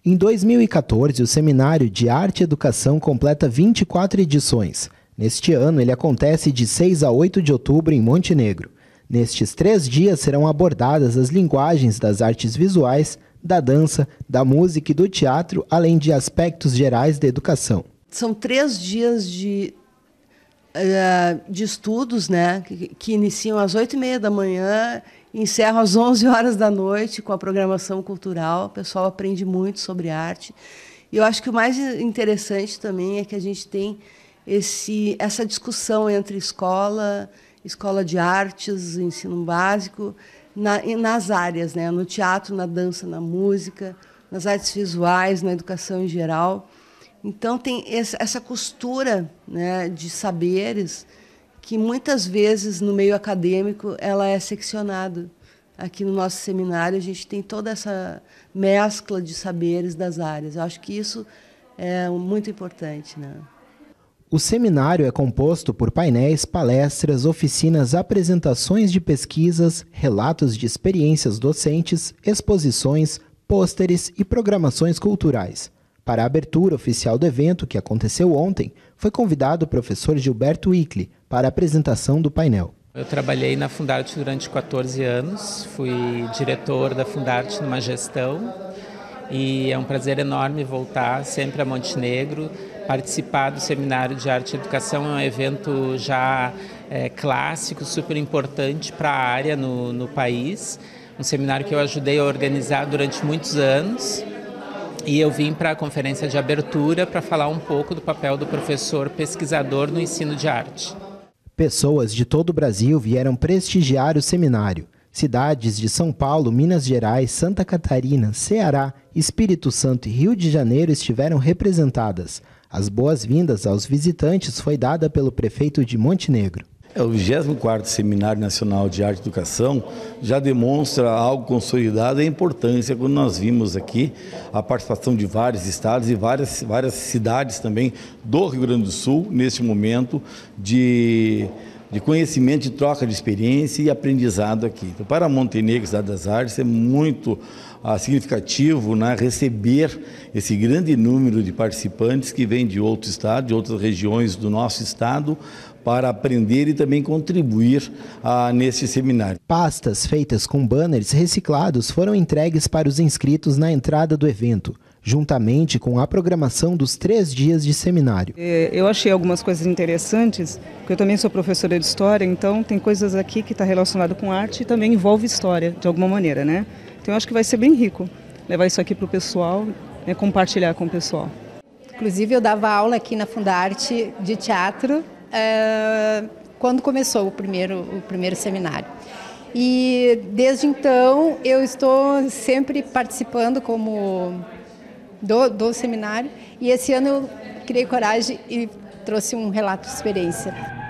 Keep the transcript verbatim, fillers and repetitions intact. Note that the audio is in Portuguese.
Em dois mil e quatorze, o Seminário de Arte e Educação completa vinte e quatro edições. Neste ano, ele acontece de seis a oito de outubro em Montenegro. Nestes três dias serão abordadas as linguagens das artes visuais, da dança, da música e do teatro, além de aspectos gerais da educação. São três dias de, uh, de estudos, né, que, que iniciam às oito e meia da manhã e encerram às onze horas da noite com a programação cultural. O pessoal aprende muito sobre arte. E eu acho que o mais interessante também é que a gente tem esse, essa discussão entre escola, escola de artes, ensino básico, na, nas áreas, né, no teatro, na dança, na música, nas artes visuais, na educação em geral. Então, tem essa costura, né, de saberes que, muitas vezes, no meio acadêmico, ela é seccionada. Aqui no nosso seminário, a gente tem toda essa mescla de saberes das áreas. Eu acho que isso é muito importante, né? O seminário é composto por painéis, palestras, oficinas, apresentações de pesquisas, relatos de experiências docentes, exposições, pôsteres e programações culturais. Para a abertura oficial do evento, que aconteceu ontem, foi convidado o professor Gilberto Wickli para a apresentação do painel. Eu trabalhei na Fundarte durante quatorze anos, fui diretor da Fundarte numa gestão e é um prazer enorme voltar sempre a Montenegro. Participar do Seminário de Arte e Educação é um evento já é, clássico, super importante para a área no, no país. Um seminário que eu ajudei a organizar durante muitos anos. E eu vim para a conferência de abertura para falar um pouco do papel do professor pesquisador no ensino de arte. Pessoas de todo o Brasil vieram prestigiar o seminário. Cidades de São Paulo, Minas Gerais, Santa Catarina, Ceará, Espírito Santo e Rio de Janeiro estiveram representadas. As boas-vindas aos visitantes foi dada pelo prefeito de Montenegro. É, o vigésimo quarto Seminário Nacional de Arte e Educação já demonstra algo consolidado, a importância, quando nós vimos aqui a participação de vários estados e várias, várias cidades também do Rio Grande do Sul, neste momento de, de conhecimento, de troca de experiência e aprendizado aqui. Então, para Montenegro, Cidade das Artes, é muito ah, significativo, né, receber esse grande número de participantes que vêm de outros estados, de outras regiões do nosso estado, para aprender e também contribuir ah, nesse seminário. Pastas feitas com banners reciclados foram entregues para os inscritos na entrada do evento, juntamente com a programação dos três dias de seminário. Eu achei algumas coisas interessantes, porque eu também sou professora de história, então tem coisas aqui que está relacionado com arte e também envolve história, de alguma maneira, né? Então eu acho que vai ser bem rico levar isso aqui para o pessoal, né, compartilhar com o pessoal. Inclusive eu dava aula aqui na Fundarte de teatro, Uh, quando começou o primeiro, o primeiro seminário. E desde então eu estou sempre participando como do, do seminário e esse ano eu criei coragem e trouxe um relato de experiência.